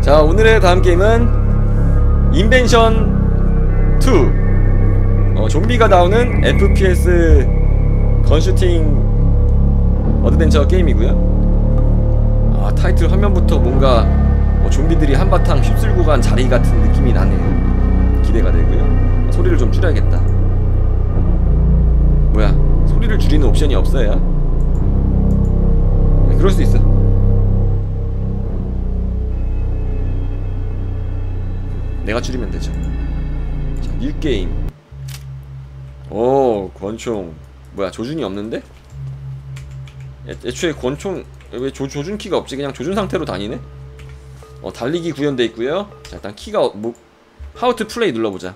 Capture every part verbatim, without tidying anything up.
자, 오늘의 다음 게임은 인벤션 투. 어, 좀비가 나오는 에프피에스 건슈팅 어드벤처 게임이고요. 아, 타이틀 화면부터 뭔가 뭐 좀비들이 한바탕 휩쓸고 간 자리 같은 느낌이 나네요. 기대가 되고요. 소리를 좀 줄여야겠다. 뭐야, 소리를 줄이는 옵션이 없어요? 네, 그럴 수 있어. 내가 줄이면 되죠. 자, 뉴게임. 오, 권총. 뭐야, 조준이 없는데? 애, 애초에 권총 왜 조, 조준 키가 없지? 그냥 조준 상태로 다니네? 어, 달리기 구현돼 있고요. 자, 일단 키가 어, 뭐 하우 투 플레이 눌러보자.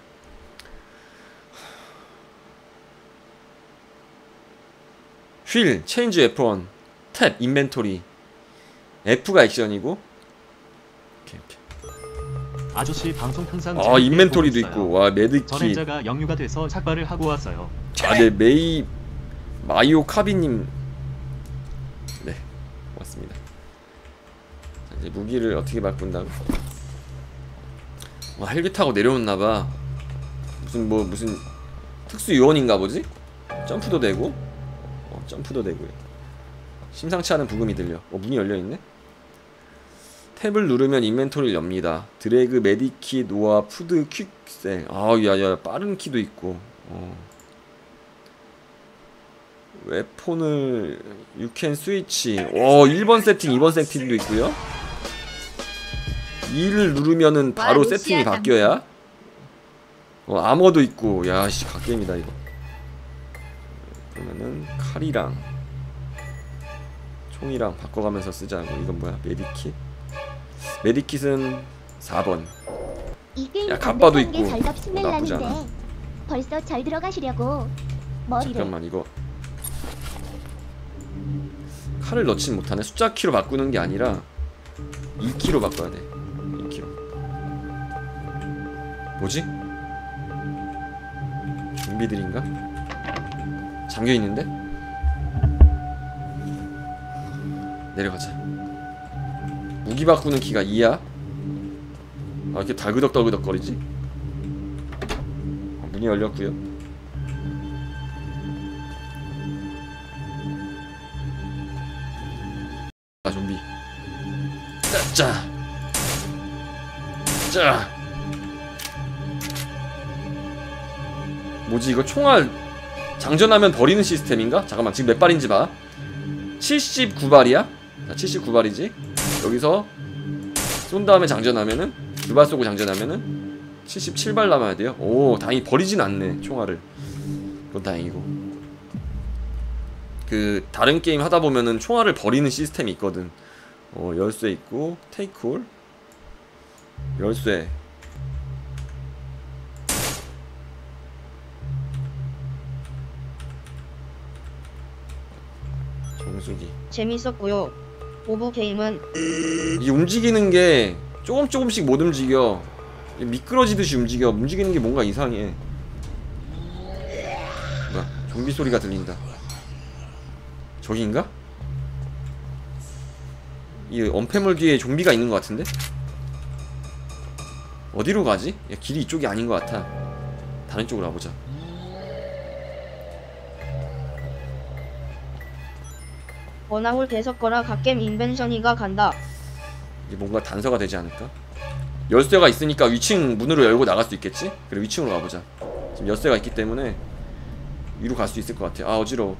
휠, 체인지 웨폰, 탭, 인벤토리. F가 액션이고. 오케이, 오케이. 아저씨 방송 항상 아, 인벤토리도 있고. 와, 메드킷. 전행자가 영유가 돼서 삭발을 하고 왔어요. 아, 네, 메이 마이오 카비님. 네, 고맙습니다. 자, 이제 무기를 어떻게 바꾼다고? 와, 헬기 타고 내려왔나봐. 무슨 뭐 무슨 특수 요원인가 보지? 점프도 되고, 어, 점프도 되고요. 심상치 않은 부금이 들려. 어, 문이 열려 있네. 탭을 누르면 인벤토리를 엽니다. 드래그, 메디킷, 노아, 푸드, 퀵셀. 아, 야야, 빠른 키도 있고. 어. 웨폰을 유캔 스위치. 오, 일 번 세팅, 이 번 세팅도 있고요. 이를 누르면은 바로 세팅이 바뀌어야. 어, 아머도 있고. 야씨, 갓게임이다 이거. 그러면은 칼이랑 총이랑 바꿔가면서 쓰자고. 이건 뭐야? 메디킷? 메디킷은 사 번. 야, 갑바도 있고. 나쁘지 않아. 벌써 잘 들어가시려고. 머리를. 잠깐만, 이거 칼을 넣진 못하네. 숫자 키로 바꾸는 게 아니라 이 키로 바꿔야 돼. 이 키로. 뭐지? 좀비들인가? 잠겨있는데? 내려가자. 무기 바꾸는 키가 이야? 아, 이렇게 달그덕달그덕 거리지? 문이 열렸구요. 아, 좀비. 짜! 짜! 뭐지, 이거 총알 장전하면 버리는 시스템인가? 잠깐만, 지금 몇 발인지 봐. 칠십구 발이야? 자, 칠십구 발이지? 여기서 쏜 다음에 장전하면은, 두 발 쏘고 장전하면은 칠십칠 발 남아야 돼요. 오, 다행히 버리진 않네, 총알을. 그건 다행이고. 그 다른 게임 하다 보면은 총알을 버리는 시스템이 있거든. 어, 열쇠 있고, 테이크홀, 열쇠. 정수기. 재밌었고요. 오브 게임은 이 움직이는 게 조금 조금씩 못 움직여. 미끄러지듯이 움직여. 움직이는 게 뭔가 이상해. 뭐야, 좀비 소리가 들린다. 저기인가? 이 엄폐물 뒤에 좀비가 있는 것 같은데? 어디로 가지? 야, 길이 이쪽이 아닌 것 같아. 다른 쪽으로 가보자. 원아홀 대석거라 갓겜 인벤션이가 간다. 이게 뭔가 단서가 되지 않을까? 열쇠가 있으니까 위층 문으로 열고 나갈 수 있겠지? 그래, 위층으로 가보자. 지금 열쇠가 있기 때문에 위로 갈 수 있을 것 같아. 아, 어지러워.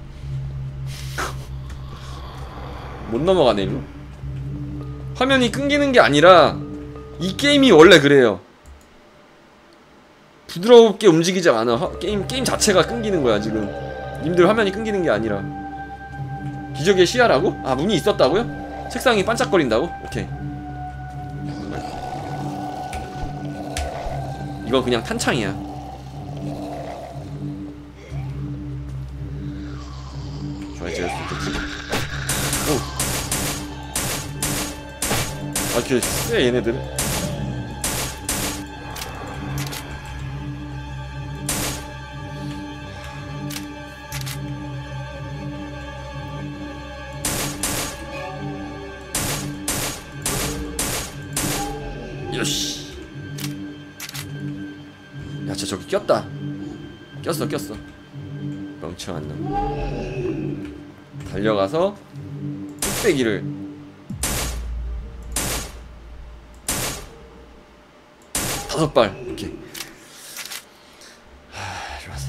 못 넘어가네, 일로. 화면이 끊기는 게 아니라 이 게임이 원래 그래요. 부드럽게 움직이지 않아. 화, 게임, 게임 자체가 끊기는 거야 지금. 님들 화면이 끊기는 게 아니라. 기적의 시야라고? 아, 문이 있었다고요? 책상이 반짝거린다고? 오케이. 이건 그냥 탄창이야. 좋아, 이제 열수 있겠지. 오. 아, 이렇게 쎄, 얘네들. 요시. 야, 쟤 저기 꼈다. 꼈어, 꼈어. 멍청한 놈. 달려가서 뚝배기를 다섯 발. 이렇게. 하, 좋았어.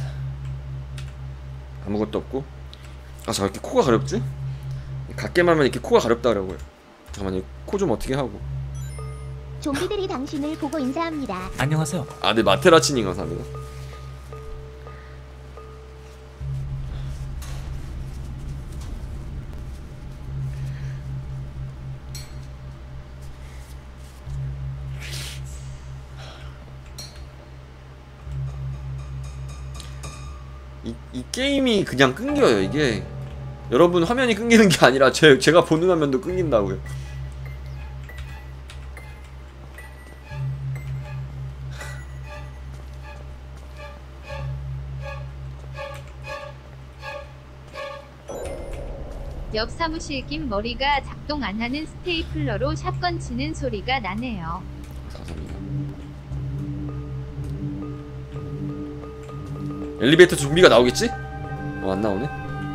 아무것도 없고. 아, 저 이렇게 코가 가렵지? 갓겜하면 이렇게 코가 가렵다 그러고요. 잠깐만요. 코 좀 어떻게 하고. 좀비들이 당신을 보고 인사합니다. 안녕하세요. 아, 네, 마테라치님 감사합니다. 이, 이 게임이 그냥 끊겨요. 이게 여러분 화면이 끊기는 게 아니라 제, 제가 보는 화면도 끊긴다고요. 옆 사무실 낀 머리가 작동 안 하는 스테이플러로 샷건 치는 소리가 나네요. 감사합니다. 엘리베이터 좀비가 나오겠지? 어, 안 나오네.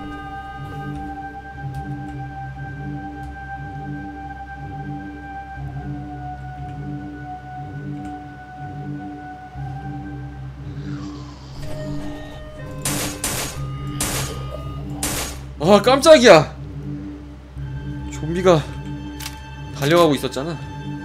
아, 깜짝이야. 좀비가 달려가고 있었잖아.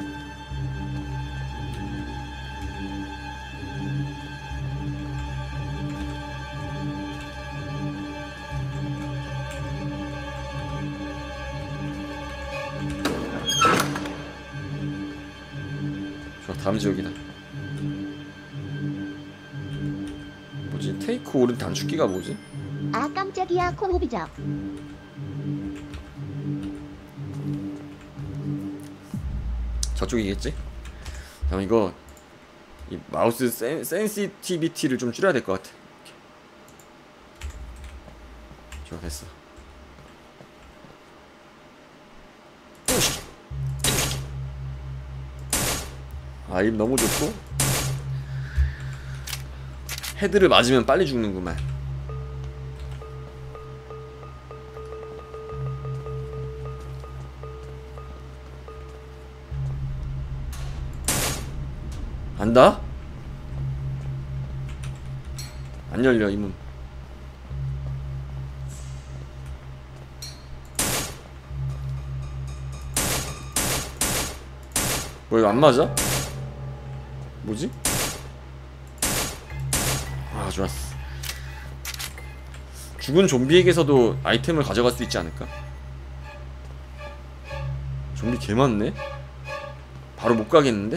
좋아, 다음 지역이다. 뭐지? 테이크 오른 단축키가 뭐지? 아 깜짝이야 콩호비적. 저쪽이겠지? 그럼 이거 이 마우스 센, 센시티비티를 좀 줄여야 될 것 같아. 이렇게. 좋아, 됐어. 아임 너무 좋고 헤드를 맞으면 빨리 죽는구만. 안다? 안 열려 이 문. 뭐 이거 안 맞아? 뭐지? 아, 좋았어. 죽은 좀비에게서도 아이템을 가져갈 수 있지 않을까? 좀비 개 많네? 바로 못 가겠는데?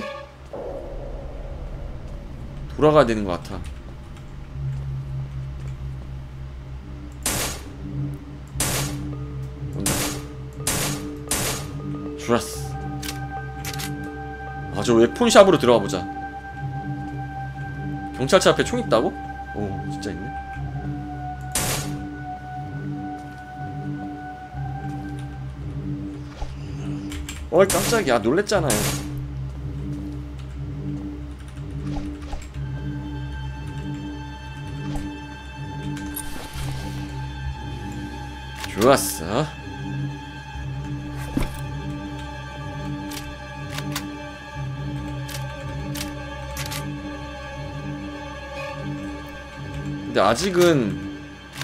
돌아가야 되는 것 같아. 온다. 좋았어. 아, 저 웨폰샵으로 들어가 보자. 경찰차 앞에 총 있다고? 오, 진짜 있네. 어이, 깜짝이야. 놀랬잖아요. 좋았어. 근데 아직은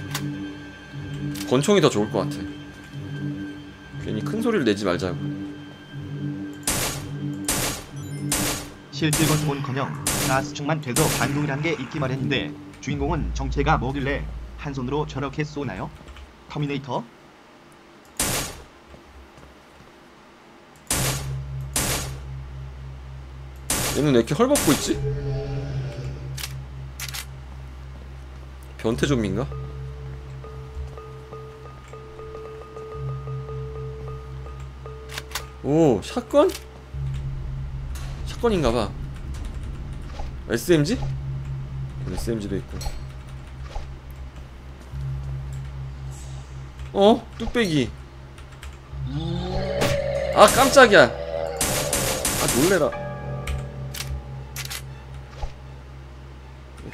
권총이 더 좋을 것 같아. 괜히 큰 소리를 내지 말자고. 실제 권총은커녕 가스총만 돼도 반동이란 게 있기 마련인데 주인공은 정체가 뭐길래 한 손으로 저렇게 쏘나요? 터미네이터? 얘는 왜 이렇게 헐벗고 있지? 변태 좀비인가? 오, 샷건? 샷건인가봐. 에스엠지? 에스엠지도 있고. 어? 뚝배기. 아, 깜짝이야. 아, 놀래라.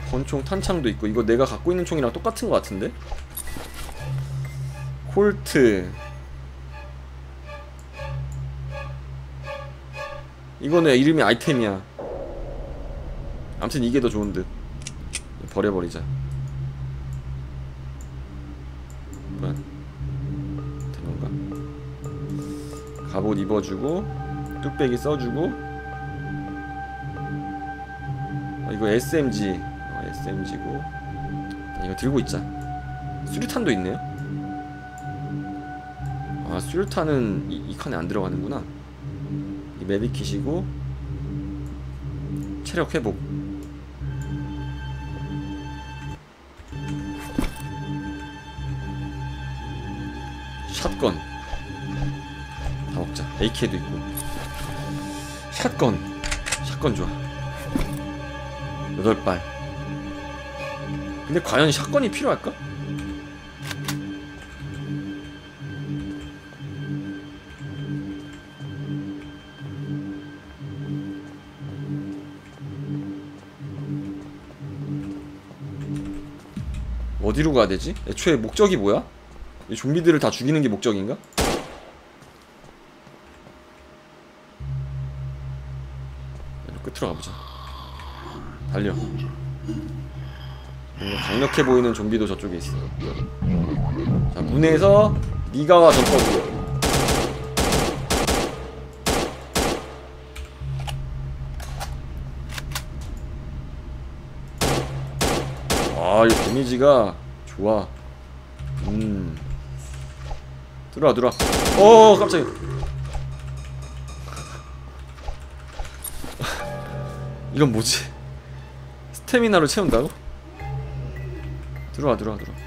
권총 탄창도 있고 이거 내가 갖고 있는 총이랑 똑같은 것 같은데? 콜트 이거는 이름이 아이템이야. 아무튼 이게 더 좋은 듯. 버려버리자. 뭐야? 되는가? 갑옷 입어주고 뚝배기 써주고. 아, 이거 에스엠지. 어, 에스엠지고. 이거 들고 있자. 수류탄도 있네요. 아, 수류탄은 이, 이 칸에 안 들어가는구나. 이 메디킷이고 체력 회복. 샷건 다 먹자. 에이케이도 있고. 샷건 샷건 좋아. 여덟 발. 근데 과연 샷건이 필요할까? 어디로 가야 되지? 애초에 목적이 뭐야? 이 좀비들을 다 죽이는 게 목적인가? 끝으로 가보자. 달려. 뭔가 강력해 보이는 좀비도 저쪽에 있어. 자, 문에서 니가와 전법으로. 아, 이 데미지가 좋아. 음. 들어와, 들어와. 어, 깜짝이야. 이건 뭐지? 스태미나로 채운다고? 들어와, 들어와, 들어와.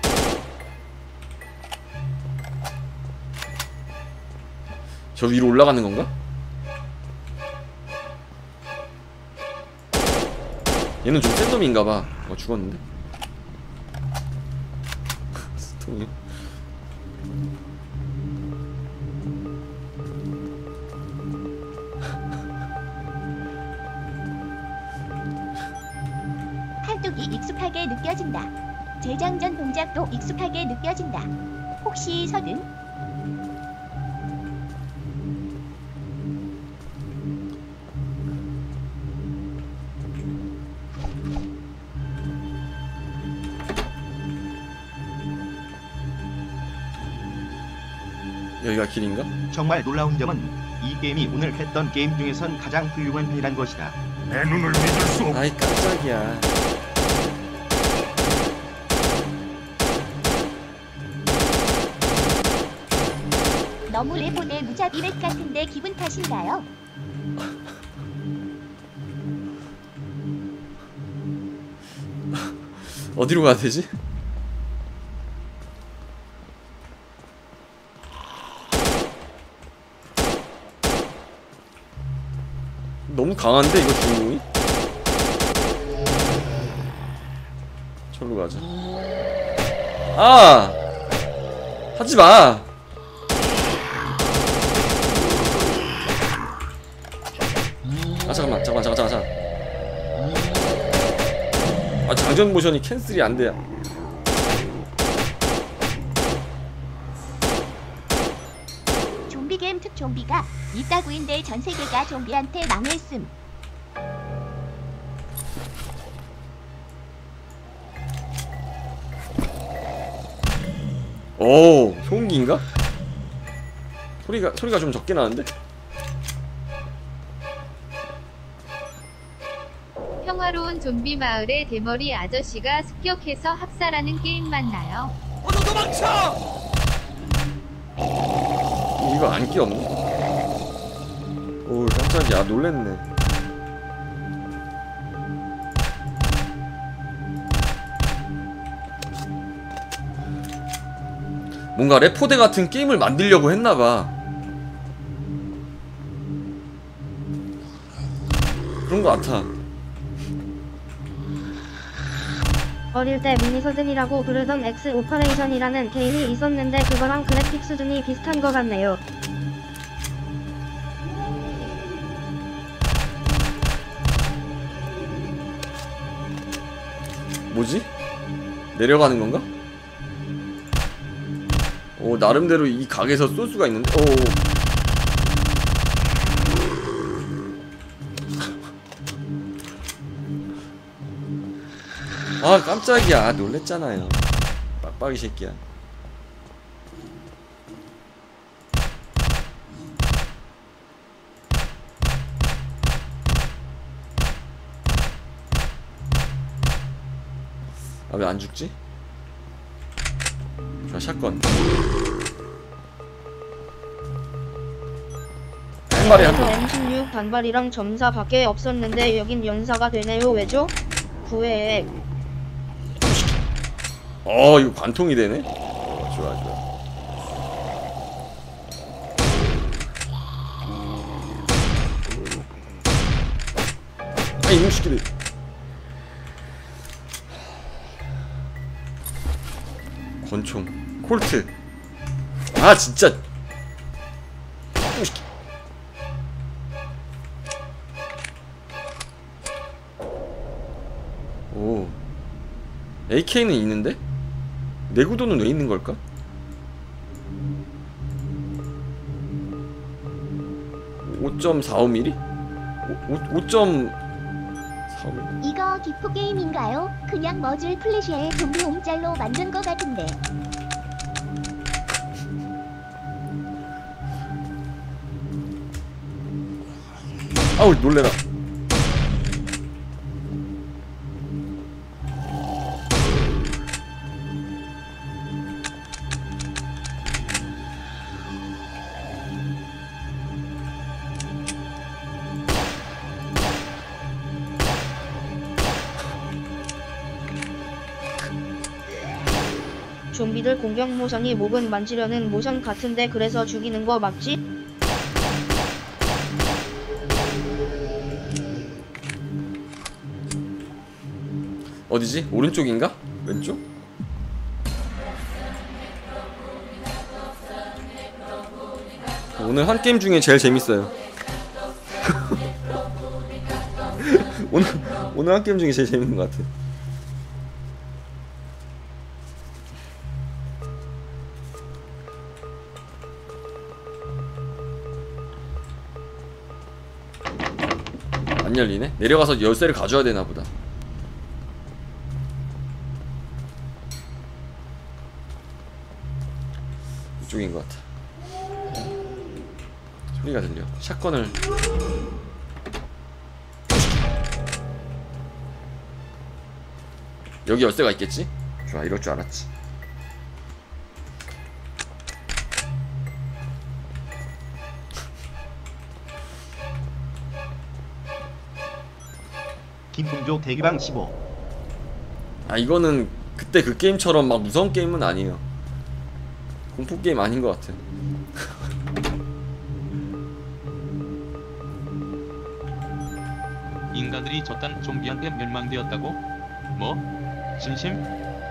저 위로 올라가는 건가? 얘는 좀 센 놈인가봐. 어, 죽었는데? 스톤이. 팔뚝이 익숙하게 느껴진다. 재장전 동작도 익숙하게 느껴진다. 혹시 서든? 여기가 길인가? 정말 놀라운 점은 이 게임이 오늘 했던 게임 중에선 가장 훌륭한 편이란 것이다. 내 눈을 믿을 수 없. 아이 깜짝이야. 너무 레포대 무자비렛 같은데 기분 탓인가요? 어디로 가야 되지? 너무 강한데 이거 주인공이? 저로 가자. 아! 하지마! 아 잠깐만 잠깐만 잠깐만 잠깐만. 아 장전 모션이 캔슬이 안 돼요. 좀비 게임 특 좀비가 이따구인데 전 세계가 좀비한테 망했음. 오, 소음기인가? 소리가 소리가 좀 적게 나는데? 평화로운 좀비 마을에 대머리 아저씨가 습격해서 합살하는 게임 맞나요? 어서 도망쳐! 이거 안 끼었네? 오 깜짝이야. 놀랬네. 뭔가 레포대 같은 게임을 만들려고 했나봐. 그런 거 같아. 어릴 때 미니서든이라고 부르던 엑스 오퍼레이션이라는 게임이 있었는데 그거랑 그래픽 수준이 비슷한 것 같네요. 뭐지? 내려가는 건가? 오, 나름대로 이 각에서 쏠 수가 있는데. 오. 아, 깜짝이야. 놀랬잖아요. 빡빡이 새끼야. 아, 왜 안 죽지? 자, 샷건. 한 마리 한 번. 엠 십육 단발이랑 점사 밖에 없었는데 여긴 연사가 되네요. 왜죠? 구회. 어, 이거 관통이 되네. 어, 좋아, 좋아. 아, 이놈 새끼들. 권총, 콜트. 아, 진짜. 이놈 새끼. 오. 에이케이는 있는데? 내구도는 왜 있는 걸까? 오 점 사오 밀리미터? 오 점 사오 밀리미터? 이거 기프 게임인가요? 그냥 머즐 플래시에 좀비 옴짤로 만든 거 같은데. 아우, 놀래라. 좀비들 공격 모션이 목은 만지려는 모션 같은데 그래서 죽이는 거 맞지? 어디지? 오른쪽인가? 왼쪽? 오늘 한 게임 중에 제일 재밌어요. 오늘 오늘 한 게임 중에 제일 재밌는 것 같아. 안 열리네? 내려가서 열쇠를 가져야 되나 보다. 이쪽인 것 같아. 소리가 들려. 샷건을. 여기 열쇠가 있겠지? 좋아, 이럴 줄 알았지. 김풍조 대기방 십오. 아, 이거는 그때 그 게임처럼 막 무서운 게임은 아니에요. 공포 게임 아닌 것 같아. 인간들이 저딴 좀비한테 멸망되었다고? 뭐? 진심?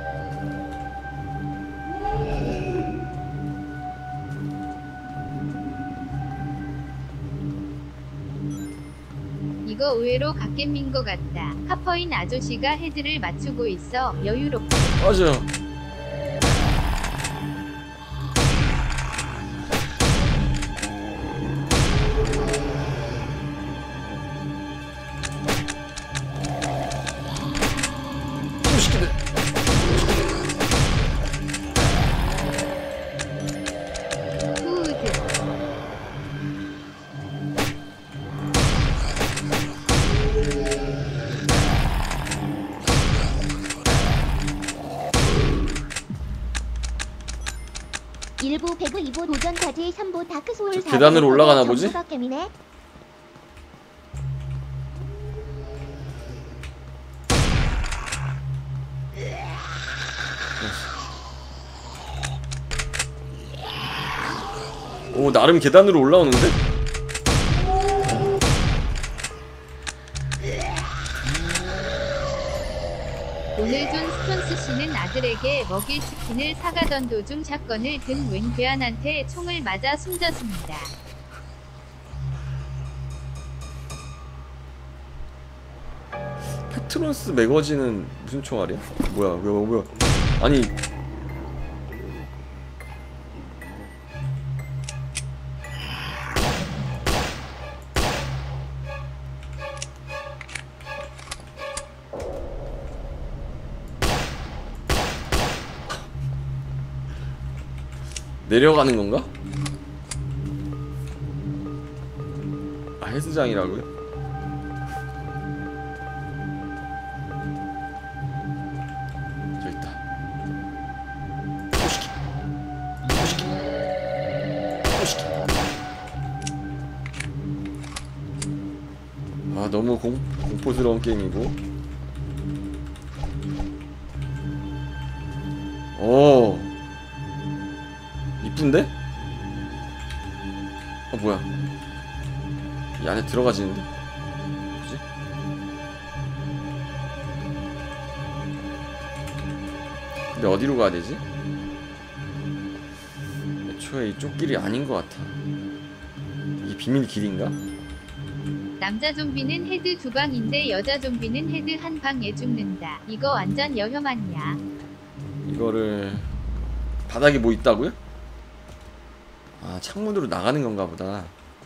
이거 의외로 갓겜인 것 같다. 하퍼인 아저씨가 헤드를 맞추고 있어 여유롭고. 맞아. 후우드. 일 부 배그, 이 부 도전까지, 삼 부 다크소울, 저 계단으로 올라가나 보지? 게임이네. 오, 나름 계단으로 올라오는데? 오늘 존 스톤스 씨는 아들에게 먹일 치킨을 사가던 도중 샷건을 든 웬 괴한한테 총을 맞아 숨졌습니다. 페트론스 매거진은 무슨 총알이야? 뭐야, 뭐야, 뭐야. 아니. 내려가는 건가? 아, 헬스장이라고요? 저기 있다. 포시키. 포시키. 포시키. 아, 너무 공, 공포스러운 게임이고. 오. 이쁜데? 어, 뭐야? 이 안에 들어가지는데? 뭐지? 근데 어디로 가야 되지? 애초에 이쪽 길이 아닌 것 같아. 이게 비밀 길인가? 남자 좀비는 헤드 두 방인데 여자 좀비는 헤드 한 방에 죽는다. 이거 완전 여혐 아니야? 이거를 바닥에 뭐 있다고요? 아, 창문으로 나가는 건가 보다.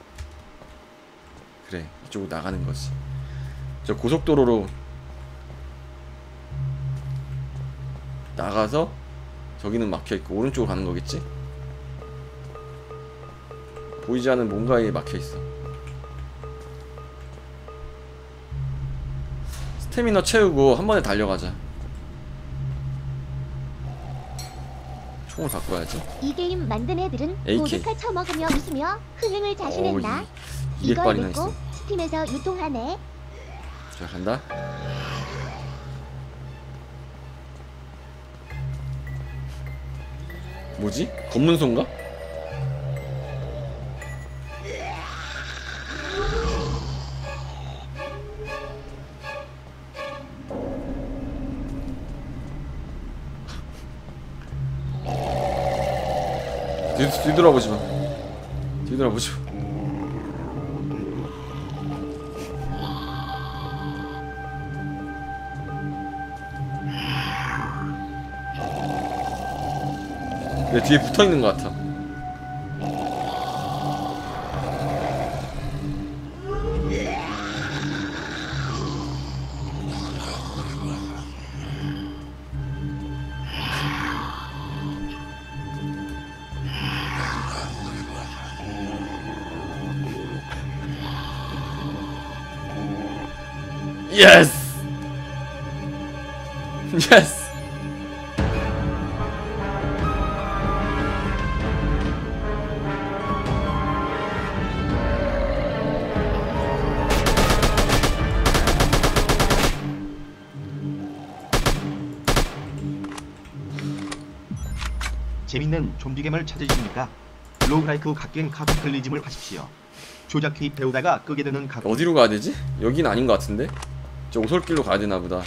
그래, 이쪽으로 나가는 거지. 저 고속도로로 나가서 저기는 막혀있고 오른쪽으로 가는 거겠지? 보이지 않는 뭔가에 막혀있어. 스태미너 채우고 한 번에 달려가자. 총을 바꿔야지. 이 게임 만든 애들은 에이케이. 보드카 처먹으며 웃으며 흥흥을 자신했나? 오, 이백 이걸 발이나 믿고 있어. 스팀에서 유통하네. 자, 간다. 뭐지? 검문소인가? 뒤, 뒤돌아보지 마. 뒤돌아보지 마. 내 뒤에 붙어 있는 것 같아. 예스! 예스! 재밌는 좀비겜을 찾으십니까? 로그라이크 갓겜 카타클리즘을 하십시오. 조작키 배우다가 끄게 되는 각 어디로 가야 되지? 여긴 아닌 것 같은데? 저 오솔길로 가야 되나 보다.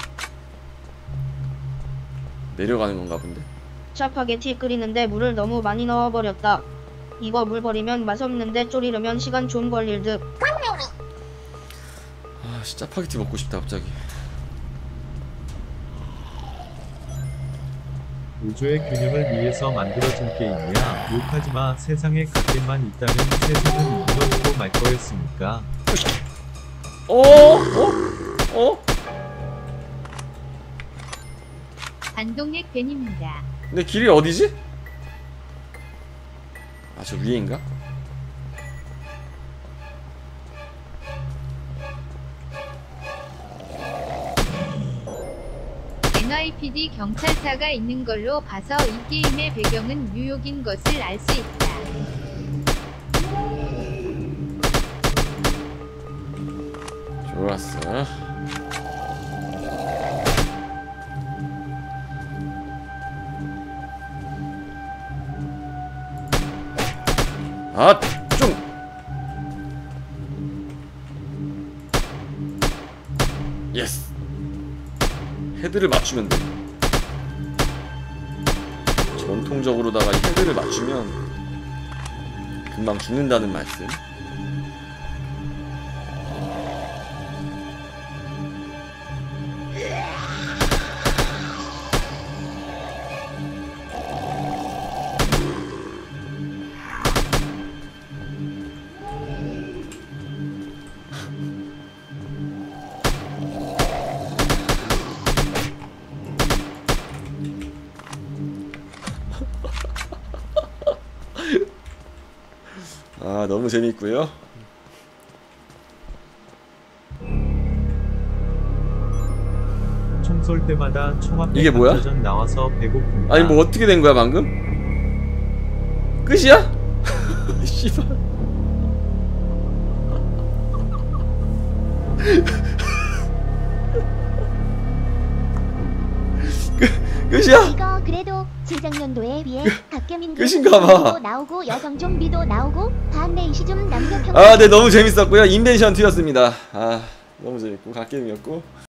내려가는 건가 본데. 짜파게티 끓이는데 물을 너무 많이 넣어버렸다. 이거 물 버리면 맛없는데 졸이려면 시간 좀 걸릴 듯. 아, 진짜 파게티 먹고 싶다 갑자기. 우주의 균형을 위해서 만들어진 게임이야. 욕하지마. 세상에 갓겜만 있다면 세상은 무너지고 말 거였으니까. 어? 어? 어? 반동핵 벤입니다. 근데 길이 어디지? 아, 저 위에인가? 엔와이피디 경찰차가 있는 걸로 봐서 이 게임의 배경은 뉴욕인 것을 알 수 있다. 좋았어. 아, 좀. 예스. 헤드를 맞추면 돼. 전통적으로다가 이 헤드를 맞추면 금방 죽는다는 말씀. 아 너무 재밌고요. 총 쏠 때마다 총 앞에 이게 뭐야? 감자전 나와서 배고픕니다. 아니 뭐 어떻게 된 거야 방금? 끝이야? 씨발. 끝 끝이야? 이거 그래도 재작년도에 비해 박계민도 끝인가봐. 나오고 여성 좀비도 나오고 반네이시 좀 남녀 평등. 아, 네 너무 재밌었고요. 인벤션 투였습니다. 아 너무 재밌고 갓게임이었고.